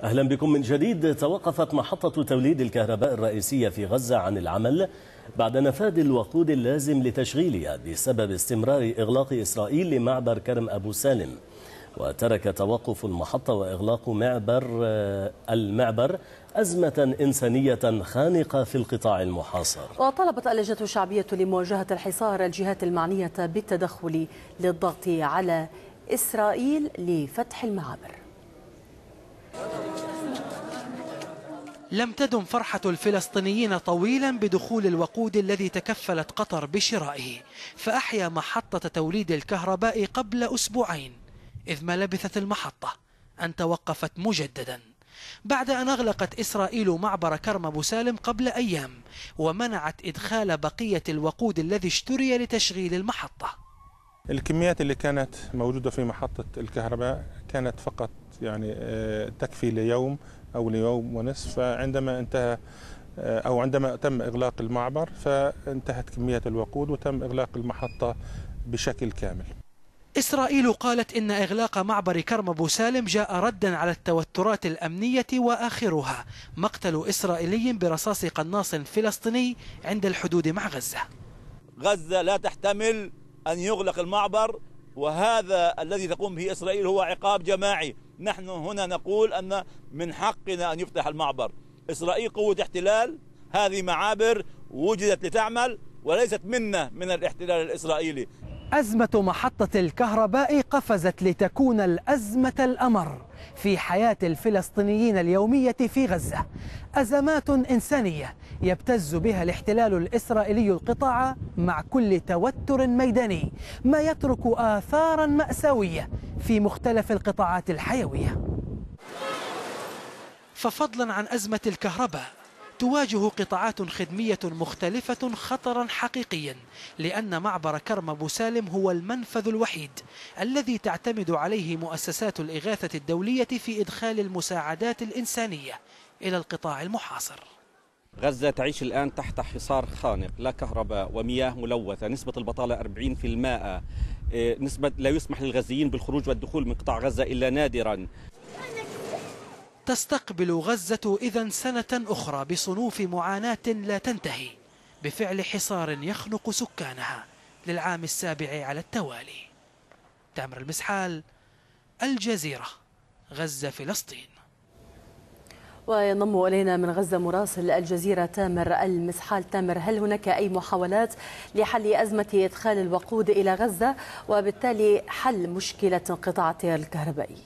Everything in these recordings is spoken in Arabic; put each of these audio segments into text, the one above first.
أهلا بكم من جديد. توقفت محطة توليد الكهرباء الرئيسية في غزة عن العمل بعد نفاذ الوقود اللازم لتشغيلها بسبب استمرار إغلاق إسرائيل لمعبر كرم أبو سالم. وترك توقف المحطة وإغلاق المعبر أزمة إنسانية خانقة في القطاع المحاصر. وطلبت اللجنة الشعبية لمواجهة الحصار الجهات المعنية بالتدخل للضغط على إسرائيل لفتح المعابر. لم تدم فرحة الفلسطينيين طويلا بدخول الوقود الذي تكفلت قطر بشرائه، فأحيا محطة توليد الكهرباء قبل أسبوعين، إذ ما لبثت المحطة أن توقفت مجددا بعد أن أغلقت إسرائيل معبر كرم أبو سالم قبل أيام ومنعت إدخال بقية الوقود الذي اشتري لتشغيل المحطة. الكميات اللي كانت موجودة في محطة الكهرباء كانت فقط تكفي ليوم أو ليوم ونصف، فعندما انتهى أو عندما تم إغلاق المعبر فانتهت كمية الوقود وتم إغلاق المحطة بشكل كامل. إسرائيل قالت إن إغلاق معبر كرم أبو سالم جاء ردا على التوترات الأمنية، وآخرها مقتل إسرائيلي برصاص قناص فلسطيني عند الحدود مع غزة. غزة لا تحتمل أن يغلق المعبر، وهذا الذي تقوم به إسرائيل هو عقاب جماعي. نحن هنا نقول أن من حقنا أن يفتح المعبر. إسرائيل قوة احتلال، هذه معابر وجدت لتعمل وليست منا من الاحتلال الإسرائيلي. أزمة محطة الكهرباء قفزت لتكون الأزمة الأمر في حياة الفلسطينيين اليومية في غزة، أزمات إنسانية يبتز بها الاحتلال الإسرائيلي القطاع مع كل توتر ميداني، ما يترك آثارا مأساوية في مختلف القطاعات الحيوية. ففضلا عن أزمة الكهرباء، تواجه قطاعات خدمية مختلفة خطرا حقيقيا، لأن معبر كرم أبو سالم هو المنفذ الوحيد الذي تعتمد عليه مؤسسات الإغاثة الدولية في إدخال المساعدات الإنسانية إلى القطاع المحاصر. غزة تعيش الآن تحت حصار خانق، لا كهرباء ومياه ملوثة، نسبة البطالة 40%، نسبة لا يسمح للغزيين بالخروج والدخول من قطاع غزة إلا نادرا. تستقبل غزة إذن سنة أخرى بصنوف معاناة لا تنتهي بفعل حصار يخنق سكانها للعام السابع على التوالي. تامر المسحال، الجزيرة، غزة، فلسطين. وينضم إلينا من غزة مراسل الجزيرة تامر المسحال. تامر، هل هناك أي محاولات لحل أزمة إدخال الوقود إلى غزة وبالتالي حل مشكلة انقطاع التيار الكهربائي؟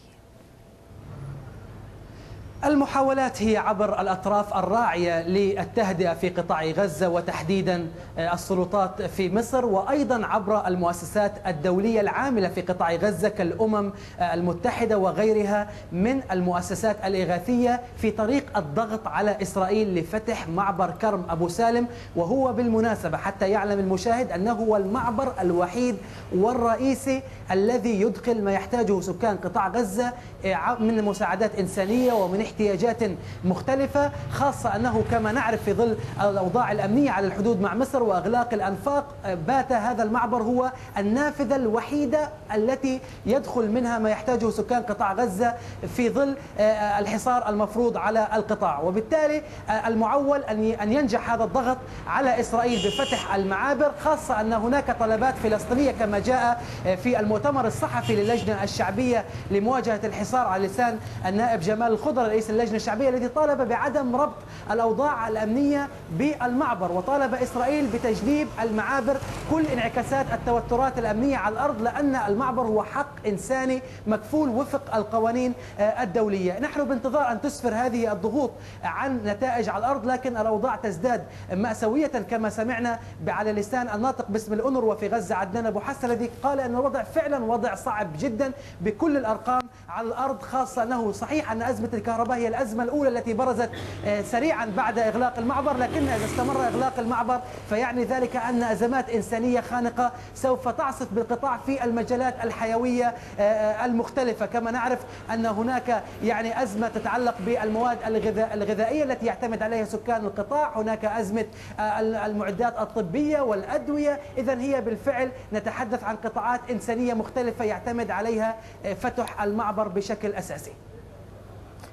المحاولات هي عبر الأطراف الراعية للتهدئة في قطاع غزة، وتحديدا السلطات في مصر، وأيضا عبر المؤسسات الدولية العاملة في قطاع غزة كالأمم المتحدة وغيرها من المؤسسات الإغاثية في طريق الضغط على إسرائيل لفتح معبر كرم أبو سالم. وهو بالمناسبة حتى يعلم المشاهد أنه هو المعبر الوحيد والرئيسي الذي يدخل ما يحتاجه سكان قطاع غزة من مساعدات إنسانية ومن احتياجات مختلفة، خاصة أنه كما نعرف في ظل الأوضاع الأمنية على الحدود مع مصر وإغلاق الأنفاق، بات هذا المعبر هو النافذة الوحيدة التي يدخل منها ما يحتاجه سكان قطاع غزة في ظل الحصار المفروض على القطاع. وبالتالي المعول أن ينجح هذا الضغط على إسرائيل بفتح المعابر، خاصة أن هناك طلبات فلسطينية كما جاء في المؤتمر الصحفي للجنة الشعبية لمواجهة الحصار على لسان النائب جمال الخضر رئيس اللجنة الشعبية، الذي طالب بعدم ربط الأوضاع الأمنية بالمعبر، وطالب إسرائيل بتجنيب المعابر كل انعكاسات التوترات الأمنية على الأرض، لأن المعبر هو حق إنساني مكفول وفق القوانين الدولية. نحن بانتظار أن تسفر هذه الضغوط عن نتائج على الأرض، لكن الأوضاع تزداد مأساوية كما سمعنا على لسان الناطق باسم الأونروا في غزة عدنان أبو حسن، الذي قال أن الوضع فعلا وضع صعب جدا بكل الأرقام على الأرض، خاصة أنه صحيح أن أزمة الكهرباء هي الأزمة الأولى التي برزت سريعا بعد إغلاق المعبر، لكن إذا استمر إغلاق المعبر فيعني ذلك أن أزمات إنسانية خانقة سوف تعصف بالقطاع في المجالات الحيوية المختلفة. كما نعرف أن هناك أزمة تتعلق بالمواد الغذائية التي يعتمد عليها سكان القطاع، هناك أزمة المعدات الطبية والأدوية. إذن هي بالفعل نتحدث عن قطاعات إنسانية مختلفة يعتمد عليها فتح المعبر بشكل أساسي.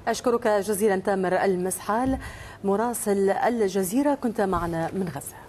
أشكرك جزيلا تامر المسحال مراسل الجزيرة، كنت معنا من غزة.